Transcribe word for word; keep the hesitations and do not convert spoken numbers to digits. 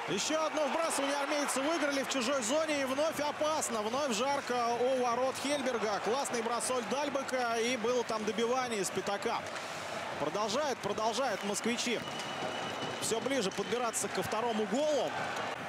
Еще одно вбрасывание армейцы выиграли в чужой зоне. И вновь опасно. Вновь жарко у ворот Хельберга. Классный бросок Дальбека. И было там добивание из пятака. Продолжает, продолжают москвичи все ближе подбираться ко второму голу.